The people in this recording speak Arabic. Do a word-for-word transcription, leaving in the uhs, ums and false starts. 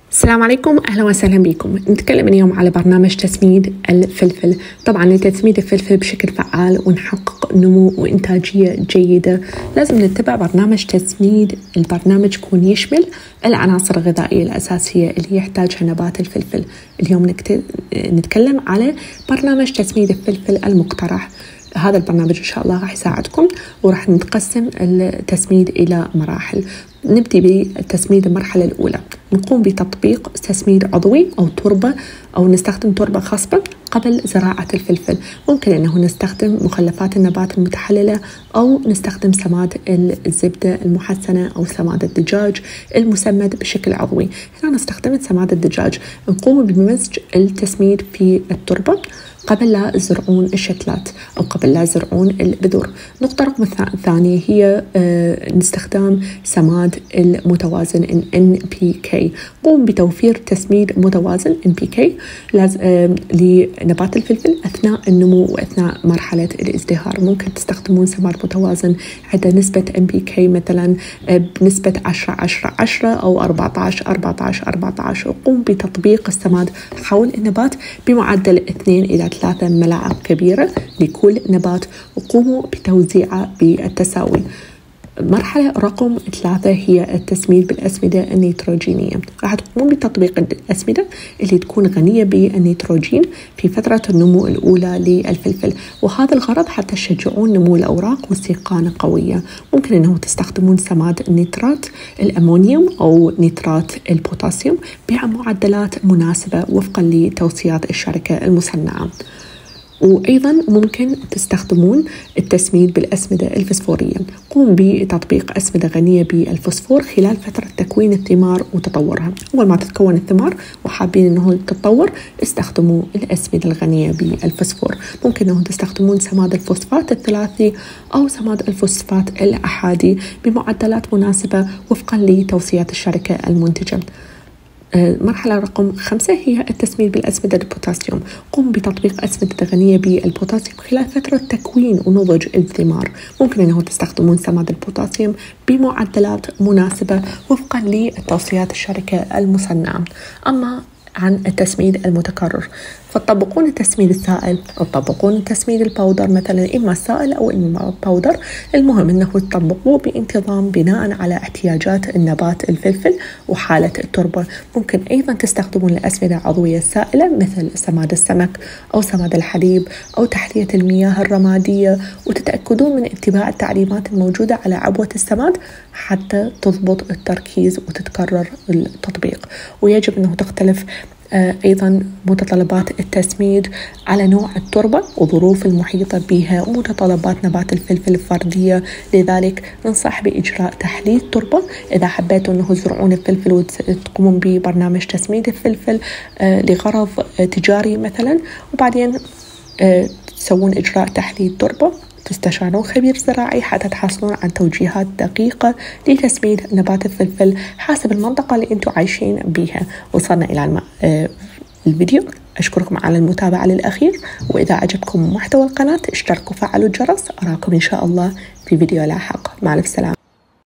السلام عليكم، أهلا وسهلا بكم. نتكلم اليوم على برنامج تسميد الفلفل. طبعا لتسميد الفلفل بشكل فعال ونحقق نمو وإنتاجية جيدة لازم نتبع برنامج تسميد. البرنامج يكون يشمل العناصر الغذائية الأساسية اللي يحتاجها نبات الفلفل. اليوم نكت... نتكلم على برنامج تسميد الفلفل المقترح. هذا البرنامج إن شاء الله راح يساعدكم، وراح نقسم التسميد إلى مراحل. نبدي بتسميد المرحلة الأولى، نقوم بتطبيق تسميد عضوي أو تربة، أو نستخدم تربة خصبة قبل زراعة الفلفل. ممكن أنه نستخدم مخلفات النبات المتحللة، أو نستخدم سماد الزبدة المحسنة أو سماد الدجاج المسمد بشكل عضوي. هنا نستخدم سماد الدجاج. نقوم بمزج التسميد في التربة قبل لا يزرعون الشتلات أو قبل لا يزرعون البذور. نقطة رقم الثانية هي استخدام سماد المتوازن إن بي كي. قوم بتوفير تسميد متوازن إن بي كي لنبات الفلفل أثناء النمو وأثناء مرحلة الازدهار. ممكن تستخدمون سماد متوازن عند نسبة إن بي كي مثلا بنسبة عشرة عشرة عشرة أو أربعة عشر أربعة عشر أربعة عشر. وقوم بتطبيق السماد حول النبات بمعدل اثنين إلى ثلاثة ملاعق كبيرة لكل نبات، وقوموا بتوزيعه بالتساوي. مرحلة رقم ثلاثة هي التسميد بالأسمدة النيتروجينية. راح تقومون بتطبيق الأسمدة اللي تكون غنية بالنيتروجين في فترة النمو الأولى للفلفل، وهذا الغرض حتى تشجعون نمو الأوراق واستيقاظ قوية. ممكن أنه تستخدمون سماد النيترات الأمونيوم أو نيترات البوتاسيوم بمعدلات مناسبة وفقا لتوصيات الشركة المصنعة. وأيضا ممكن تستخدمون التسميد بالأسمدة الفسفورية. قوم بتطبيق أسمدة غنية بالفوسفور خلال فترة تكوين الثمار وتطورها. أول ما تتكون الثمار وحابين أنه تتطور، استخدموا الأسمدة الغنية بالفوسفور. ممكن أنه تستخدمون سماد الفوسفات الثلاثي أو سماد الفوسفات الأحادي بمعدلات مناسبة وفقا لتوصيات الشركة المنتجة. مرحلة رقم خمسة هي التسميد بالأسمدة البوتاسيوم. قم بتطبيق أسمدة غنية بالبوتاسيوم خلال فترة تكوين ونضج الثمار. ممكن أنه تستخدمون سماد البوتاسيوم بمعدلات مناسبة وفقا لتوصيات الشركة المصنعة. أما عن التسميد المتكرر، فتطبقون التسميد السائل أو تطبقون التسميد الباودر، مثلا إما السائل أو إما باودر. المهم أنه تطبقوه بانتظام بناء على احتياجات النبات الفلفل وحالة التربة. ممكن أيضا تستخدمون الأسمدة العضوية السائلة مثل سماد السمك أو سماد الحليب أو تحلية المياه الرمادية، وتتأكدون من اتباع التعليمات الموجودة على عبوة السماد حتى تضبط التركيز وتتكرر التطبيق. ويجب أنه تختلف أيضا متطلبات التسميد على نوع التربة وظروف المحيطة بها ومتطلبات نبات الفلفل الفردية. لذلك ننصح بإجراء تحليل تربة إذا حبيتوا أنه تزرعون الفلفل وتقومون ببرنامج تسميد الفلفل لغرض تجاري مثلا، وبعدين تسوون إجراء تحليل تربة، تستشارون خبير زراعي حتى تحصلون عن توجيهات دقيقة لتسميد نبات الفلفل حسب المنطقة اللي أنتم عايشين بيها. وصلنا إلى الم... آه الفيديو. أشكركم على المتابعة للأخير، وإذا عجبكم محتوى القناة اشتركوا وفعلوا الجرس. أراكم إن شاء الله في فيديو لاحق. مع السلامة.